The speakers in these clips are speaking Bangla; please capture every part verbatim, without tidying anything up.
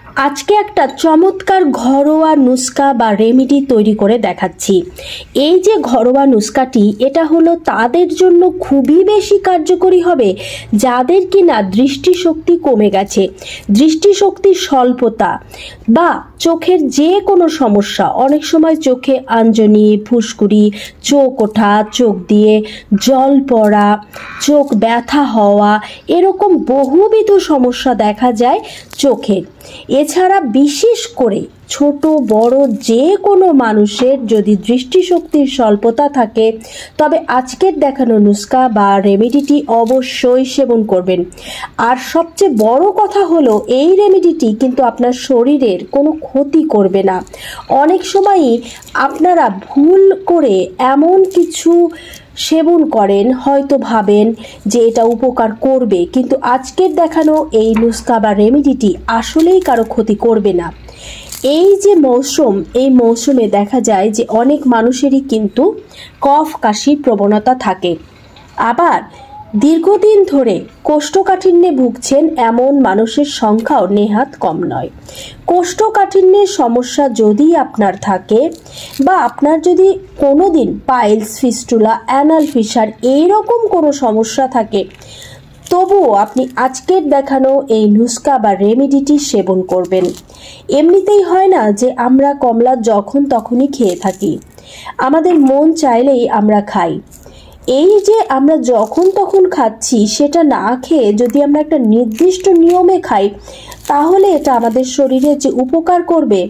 আজকে একটা চমৎকার ঘরোয়া নুস্কা বা রেমেডি তৈরি করে দেখাচ্ছি। এই যে ঘরোয়া নুস্কাটি, এটা হলো তাদের জন্য খুবই বেশি কার্যকরী হবে যাদের কিনা দৃষ্টিশক্তি কমে গেছে, দৃষ্টিশক্তির স্বল্পতা বা চোখের যে কোনো সমস্যা। অনেক সময় চোখে আঞ্জনি, ফুসকুড়ি, চোখ ওঠা, চোখ দিয়ে জল পড়া, চোখ ব্যথা হওয়া, এরকম বহুবিধ সমস্যা দেখা যায় চোখের। এছাড়া বিশেষ করে ছোট বড় যে কোনো মানুষের যদি দৃষ্টিশক্তির স্বল্পতা থাকে, তবে আজকের দেখানো নুস্কা বা রেমেডিটি অবশ্যই সেবন করবেন। আর সবচেয়ে বড় কথা হলো, এই রেমেডিটি কিন্তু আপনার শরীরের কোনো ক্ষতি করবে না। অনেক সময়ই আপনারা ভুল করে এমন কিছু সেবন করেন, হয়তো ভাবেন যে এটা উপকার করবে, কিন্তু আজকের দেখানো এই নুস্কা বা রেমেডিটি আসলেই কারো ক্ষতি করবে না। এই যে মৌসুম, এই মৌসুমে দেখা যায় যে অনেক মানুষেরই কিন্তু কফ কাশির প্রবণতা থাকে। আবার দীর্ঘদিন ধরে কোষ্ঠকাঠিন্যে ভুগছেন এমন মানুষের সংখ্যাও নেহাত কম নয়। কোষ্ঠকাঠিন্যের সমস্যা যদি আপনার থাকে, বা আপনার যদি কোনো দিন পাইলস, ফিস্টুলা, অ্যানাল ফিসার এইরকম কোনো সমস্যা থাকে, তবুও আপনি আজকের দেখানো এই নুস্কা বা রেমেডিটি সেবন করবেন। এমনিতেই হয় না যে আমরা কমলা যখন তখনই খেয়ে থাকি, আমাদের মন চাইলেই আমরা খাই। এই যে আমরা যখন তখন খাচ্ছি, সেটা না খেয়ে যদি আমরা একটা নির্দিষ্ট নিয়মে খাই, তাহলে এটা আমাদের শরীরে যে উপকার করবে,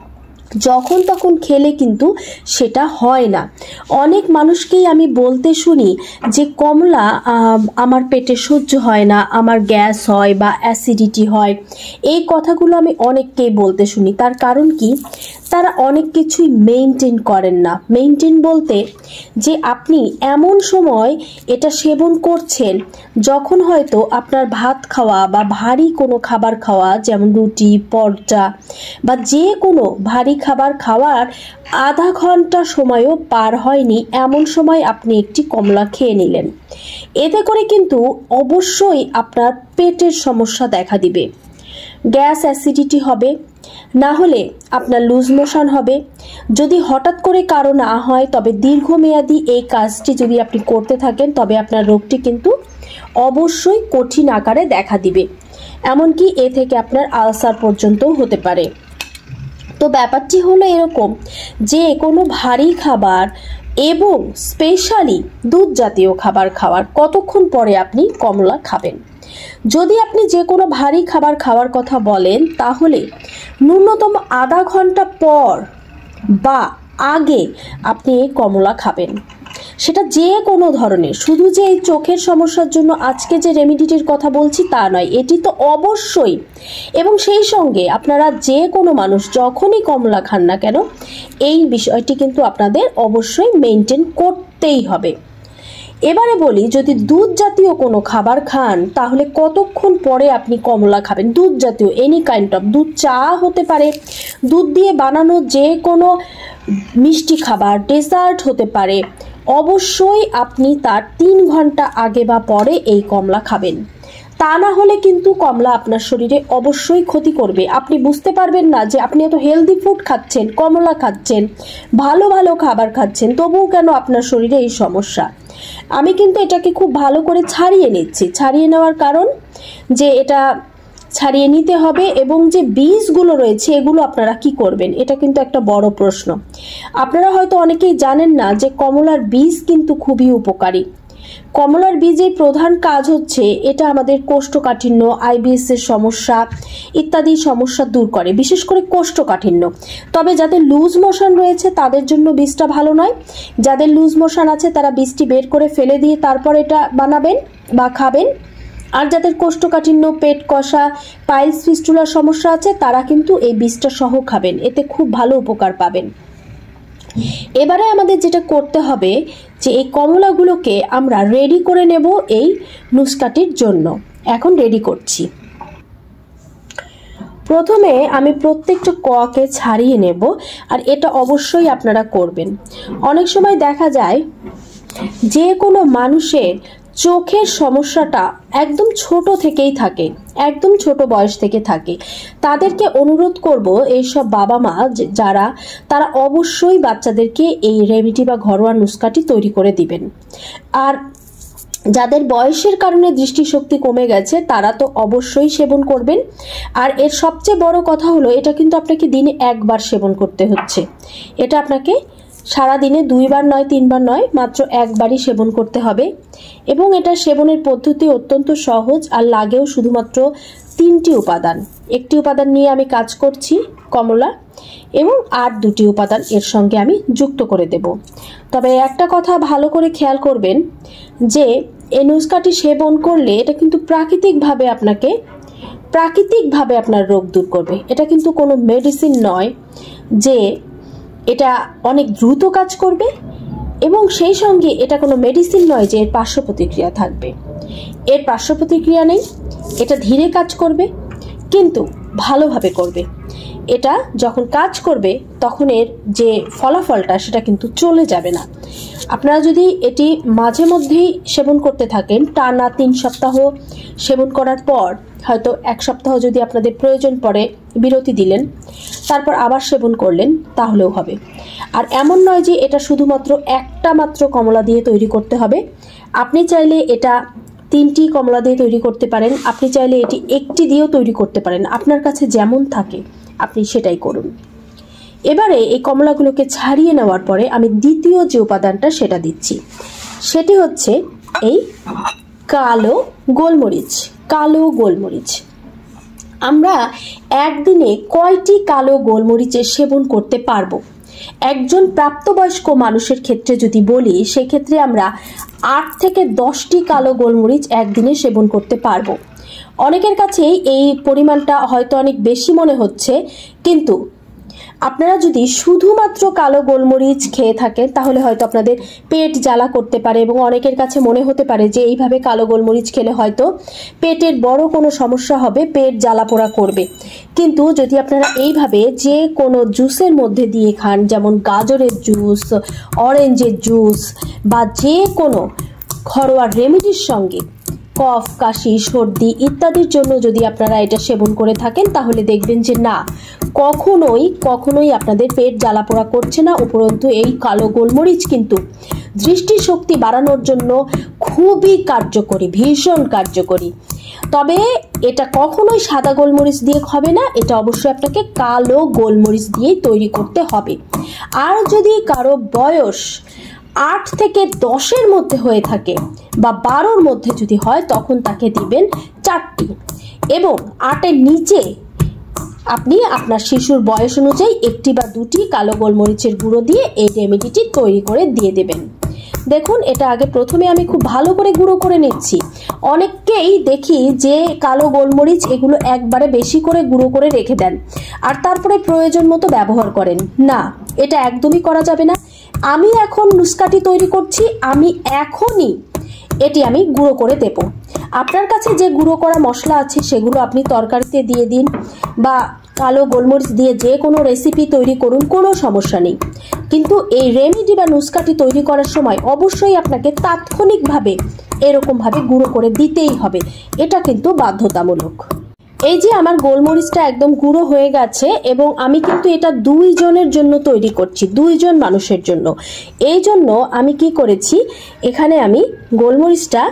যখন তখন খেলে কিন্তু সেটা হয় না। অনেক মানুষকেই আমি বলতে শুনি যে কমলা আমার পেটে সহ্য হয় না, আমার গ্যাস হয় বা অ্যাসিডিটি হয়। এই কথাগুলো আমি অনেককেই বলতে শুনি। তার কারণ কি? তারা অনেক কিছুই মেইনটেন করেন না। মেইনটেন বলতে যে আপনি এমন সময় এটা সেবন করছেন যখন হয়তো আপনার ভাত খাওয়া বা ভারী কোনো খাবার খাওয়া, যেমন রুটি, পরোটা বা যে কোনো ভারী খাবার খাওয়ার আধা ঘন্টা সময়ও পার হয়নি, এমন সময় আপনি একটি কমলা খেয়ে নিলেন। এতে করে কিন্তু অবশ্যই আপনার পেটের সমস্যা দেখা দিবে। গ্যাস, অ্যাসিডিটি হবে, না হলে আপনার লুজ মোশন হবে। যদি হঠাৎ করে কারো না হয়, তবে দীর্ঘমেয়াদী এই কাজটি যদি আপনি করতে থাকেন, তবে আপনার রোগটি কিন্তু অবশ্যই কঠিন আকারে দেখা দিবে। এমনকি এ থেকে আপনার আলসার পর্যন্তও হতে পারে। তো ব্যাপারটি হলো এরকম যে কোনো ভারী খাবার এবং স্পেশালি দুধ জাতীয় খাবার খাওয়ার কতক্ষণ পরে আপনি কমলা খাবেন। যদি আপনি যে কোনো ভারী খাবার খাওয়ার কথা বলেন, তাহলে ন্যূনতম আধা ঘন্টা পর বা আগে আপনি এই কমলা খাবেন। সেটা যে কোনো ধরনের, শুধু যে এই চোখের সমস্যার জন্য আজকে যে রেমেডিটির কথা বলছি তা নয়, এটি তো অবশ্যই। এবং সেই সঙ্গে আপনারা যে কোনো মানুষ যখনই কমলা খান না কেন, এই বিষয়টি কিন্তু আপনাদের অবশ্যই মেনটেন করতেই হবে। এবারে বলি, যদি দুধ জাতীয় কোনো খাবার খান, তাহলে কতক্ষণ পরে আপনি কমলা খাবেন। দুধ জাতীয় এনি কাইন্ড অফ, দুধ চা হতে পারে, দুধ দিয়ে বানানো যে কোনো মিষ্টি খাবার, ডেজার্ট হতে পারে, অবশ্যই আপনি তার তিন ঘন্টা আগে বা পরে এই কমলা খাবেন। তা না হলে কিন্তু কমলা আপনার শরীরে অবশ্যই ক্ষতি করবে। আপনি বুঝতে পারবেন না যে আপনি এত হেলদি ফুড খাচ্ছেন, কমলা খাচ্ছেন, ভালো ভালো খাবার খাচ্ছেন, তবুও কেন আপনার শরীরে এই সমস্যা। আমি কিন্তু এটাকে খুব ভালো করে ছাড়িয়ে নিচ্ছি। ছাড়িয়ে নেওয়ার কারণ যে এটা ছাড়িয়ে নিতে হবে, এবং যে বীজগুলো রয়েছে এগুলো আপনারা কি করবেন, এটা কিন্তু একটা বড় প্রশ্ন। আপনারা হয়তো অনেকেই জানেন না যে কমলার বীজ কিন্তু খুবই উপকারী। কমলার বীজের প্রধান কাজ হচ্ছে এটা আমাদের কোষ্ঠকাঠিন্য, আইবিএস এর সমস্যা ইত্যাদি সমস্যা দূর করে, বিশেষ করে কোষ্ঠকাঠিন্য। তবে যাদের লুজ মোশন রয়েছে তাদের জন্য বীজটা ভালো নয়। যাদের লুজ মোশন আছে তারা বীজটি বের করে ফেলে দিয়ে তারপর এটা বানাবেন বা খাবেন। আর যাদের কোষ্ঠকাঠিন্য, পেট কষা, পাইলস, ফিস্টুলার সমস্যা আছে, তারা কিন্তু এই বীজটা সহ খাবেন, এতে খুব ভালো উপকার পাবেন। এবারে আমাদের যেটা করতে হবে যে এই কমলাগুলোকে আমরা রেডি করে নেব এই নুস্কাটির জন্য। এখন রেডি করছি। প্রথমে আমি প্রত্যেকটা ককে ছাড়িয়ে নেব, আর এটা অবশ্যই আপনারা করবেন। অনেক সময় দেখা যায় যে কোনো মানুষের চোখের সমস্যাটা একদম ছোট থেকেই থাকে, একদম ছোট বয়স থেকে থাকে, তাদেরকে অনুরোধ করব এইসব বাবা মা যারা, তারা অবশ্যই বাচ্চাদেরকে এই রেমেডি বা ঘরোয়া নুস্কাটি তৈরি করে দিবেন। আর যাদের বয়সের কারণে দৃষ্টিশক্তি কমে গেছে তারা তো অবশ্যই সেবন করবেন। আর এর সবচেয়ে বড় কথা হলো এটা কিন্তু আপনাকে দিনে একবার সেবন করতে হচ্ছে। এটা আপনাকে সারা দিনে দুইবার নয়, তিনবার নয়, মাত্র একবারই সেবন করতে হবে। এবং এটা সেবনের পদ্ধতি অত্যন্ত সহজ, আর লাগেও শুধুমাত্র তিনটি উপাদান। একটি উপাদান নিয়ে আমি কাজ করছি, কমলা, এবং আর দুটি উপাদান এর সঙ্গে আমি যুক্ত করে দেব। তবে একটা কথা ভালো করে খেয়াল করবেন যে এই নুস্কাটি সেবন করলে এটা কিন্তু প্রাকৃতিকভাবে আপনাকে প্রাকৃতিকভাবে আপনার রোগ দূর করবে। এটা কিন্তু কোনো মেডিসিন নয় যে এটা অনেক দ্রুত কাজ করবে, এবং সেই সঙ্গে এটা কোনো মেডিসিন নয় যে এর পার্শ্ব প্রতিক্রিয়া থাকবে। এর পার্শ্ব প্রতিক্রিয়া নেই, এটা ধীরে কাজ করবে কিন্তু ভালোভাবে করবে। এটা যখন কাজ করবে তখন এর যে ফলাফলটা সেটা কিন্তু চলে যাবে না। আপনারা যদি এটি মাঝে মধ্যেই সেবন করতে থাকেন, টানা তিন সপ্তাহ সেবন করার পর হয়তো এক সপ্তাহ যদি আপনাদের প্রয়োজন পড়ে বিরতি দিলেন, তারপর আবার সেবন করলেন, তাহলেও হবে। আর এমন নয় যে এটা শুধুমাত্র একটা মাত্র কমলা দিয়ে তৈরি করতে হবে। আপনি চাইলে এটা তিনটি কমলা দিয়ে তৈরি করতে পারেন, আপনি চাইলে এটি একটি দিয়েও তৈরি করতে পারেন। আপনার কাছে যেমন থাকে আপনি সেটাই করুন। এবারে এই কমলাগুলোকে ছাড়িয়ে নেওয়ার পরে আমি দ্বিতীয় যে উপাদানটা সেটা দিচ্ছি, সেটি হচ্ছে এই কালো গোলমরিচ। কালো গোলমরিচ আমরা একদিনে কয়টি কালো গোলমরিচের সেবন করতে পারবো? একজন প্রাপ্তবয়স্ক মানুষের ক্ষেত্রে যদি বলি, সেক্ষেত্রে আমরা আট থেকে দশটি কালো গোলমরিচ একদিনে সেবন করতে পারবো। অনেকের কাছেই এই পরিমাণটা হয়তো অনেক বেশি মনে হচ্ছে, কিন্তু আপনারা যদি শুধুমাত্র কালো গোলমরিচ খেয়ে থাকেন তাহলে হয়তো আপনাদের পেট জ্বালা করতে পারে, এবং অনেকের কাছে মনে হতে পারে যে এইভাবে কালো গোলমরিচ খেলে হয়তো পেটের বড় কোনো সমস্যা হবে, পেট জ্বালা পোড়া করবে। কিন্তু যদি আপনারা এইভাবে যে কোনো জুসের মধ্যে দিয়ে খান, যেমন গাজরের জুস, অরেঞ্জের জুস, বা যে কোনো ঘরোয়া রেমেডির সঙ্গে কফ, কাশি, সর্দি ইত্যাদির জন্য যদি আপনারা এটা সেবন করে থাকেন, তাহলে দেখবেন যে না, কখনোই কখনোই আপনাদের পেট জ্বালাপোড়া করছে না। উপরন্তু এই কালো গোলমরিচ কিন্তু দৃষ্টিশক্তি বাড়ানোর জন্য খুবই কার্যকরী, ভীষণ কার্যকরী। তবে এটা কখনোই সাদা গোলমরিচ দিয়ে হবে না, এটা অবশ্যই আপনাকে কালো গোলমরিচ দিয়েই তৈরি করতে হবে। আর যদি কারো বয়স আট থেকে দশের মধ্যে হয়ে থাকে বা বারোর মধ্যে যদি হয়, তখন তাকে দিবেন চারটি, এবং আটের নিচে আপনি আপনার শিশুর বয়স অনুযায়ী একটি বা দুটি কালো গোলমরিচের গুঁড়ো দিয়ে এই রেমেডিটি তৈরি করে দিয়ে দেবেন। দেখুন, এটা আগে প্রথমে আমি খুব ভালো করে গুঁড়ো করে নিচ্ছি। অনেককেই দেখি যে কালো গোলমরিচ এগুলো একবারে বেশি করে গুঁড়ো করে রেখে দেন আর তারপরে প্রয়োজন মতো ব্যবহার করেন। না, এটা একদমই করা যাবে না। আমি এখন নুস্কাটি তৈরি করছি, আমি এখনই এটি আমি গুঁড়ো করে দেব। আপনার কাছে যে গুঁড়ো করা মশলা আছে সেগুলো আপনি তরকারিতে দিয়ে দিন, বা কালো গোলমরিচ দিয়ে যে কোনো রেসিপি তৈরি করুন, কোনো সমস্যা নেই। কিন্তু এই রেমেডি বা নুস্কাটি তৈরি করার সময় অবশ্যই আপনাকে তাৎক্ষণিকভাবে এরকমভাবে গুঁড়ো করে দিতেই হবে, এটা কিন্তু বাধ্যতামূলক। এই যে আমার গোলমরিচটা একদম গুঁড়ো হয়ে গেছে, এবং আমি কিন্তু এটা দুই জনের জন্য তৈরি করছি, দুইজন মানুষের জন্য। এই জন্য আমি কি করেছি, এখানে আমি গোলমরিচটা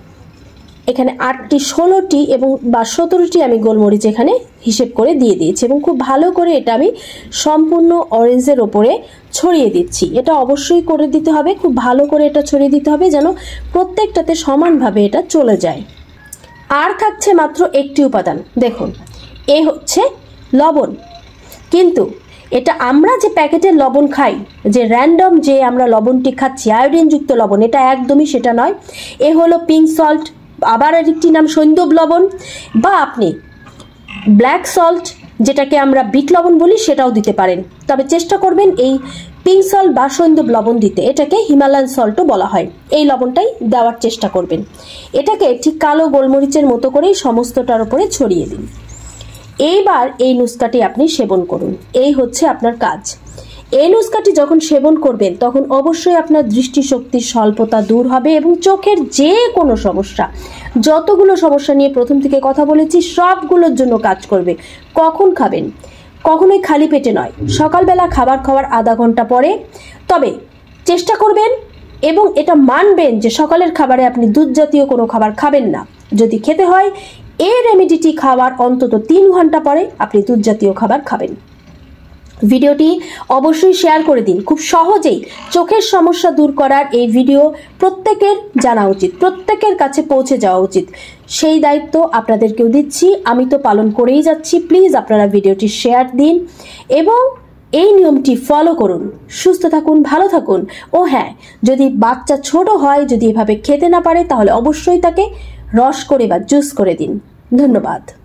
এখানে আটটি, ষোলোটি এবং বা সতেরোটি আমি গোলমরিচ এখানে হিসেব করে দিয়ে দিয়েছি, এবং খুব ভালো করে এটা আমি সম্পূর্ণ অরেঞ্জের ওপরে ছড়িয়ে দিচ্ছি। এটা অবশ্যই করে দিতে হবে, খুব ভালো করে এটা ছড়িয়ে দিতে হবে যেন প্রত্যেকটাতে সমানভাবে এটা চলে যায়। আর থাকছে মাত্র একটি উপাদান, দেখুন, এ হচ্ছে লবণ। কিন্তু এটা আমরা যে প্যাকেটের লবণ খাই, যে র্যান্ডম যে আমরা লবণটি খাচ্ছি আয়োডিনযুক্ত লবণ, এটা একদমই সেটা নয়। এ হলো পিঙ্ক সল্ট, আবার আরেকটি নাম সৈন্দব লবণ, বা আপনি ব্ল্যাক সল্ট যেটাকে আমরা বিট লবণ বলি সেটাও দিতে পারেন। তবে চেষ্টা করবেন এই পিঙ্ক সল্ট বা সৈন্দব লবণ দিতে, এটাকে হিমালয়ান সল্টও বলা হয়, এই লবণটাই দেওয়ার চেষ্টা করবেন। এটাকে ঠিক কালো গোলমরিচের মতো করেই সমস্তটার উপরে ছড়িয়ে দিন। এইবার এই নুস্কাটি আপনি সেবন করুন, এই হচ্ছে আপনার কাজ। এই নুস্কাটি যখন সেবন করবেন তখন অবশ্যই আপনার দৃষ্টিশক্তির স্বল্পতা দূর হবে এবং চোখের যে কোনো সমস্যা, যতগুলো সমস্যা নিয়ে প্রথম থেকে কথা বলেছি সবগুলোর জন্য কাজ করবে। কখন খাবেন? কখনোই খালি পেটে নয়, সকালবেলা খাবার খাওয়ার আধা ঘন্টা পরে। তবে চেষ্টা করবেন এবং এটা মানবেন যে সকালের খাবারে আপনি দুধ জাতীয় কোনো খাবার খাবেন না। যদি খেতে হয় এই রেমেডিটি খাওয়ার অন্তত তিন ঘন্টা পরে আপনি দুধ জাতীয় খাবার খাবেন। ভিডিওটি অবশ্যই শেয়ার করে দিন। খুব সহজেই চোখের সমস্যা দূর করার এই ভিডিও প্রত্যেকের জানা উচিত, প্রত্যেকের কাছে পৌঁছে যাওয়া উচিত। সেই দায়িত্ব আপনাদেরকেও দিচ্ছি, আমি তো পালন করেই যাচ্ছি। প্লিজ আপনারা ভিডিওটি শেয়ার দিন এবং এই নিয়মটি ফলো করুন। সুস্থ থাকুন, ভালো থাকুন। ও হ্যাঁ, যদি বাচ্চা ছোট হয়, যদি এভাবে খেতে না পারে, তাহলে অবশ্যই তাকে রস করে বা জুস করে দিন। ধন্যবাদ।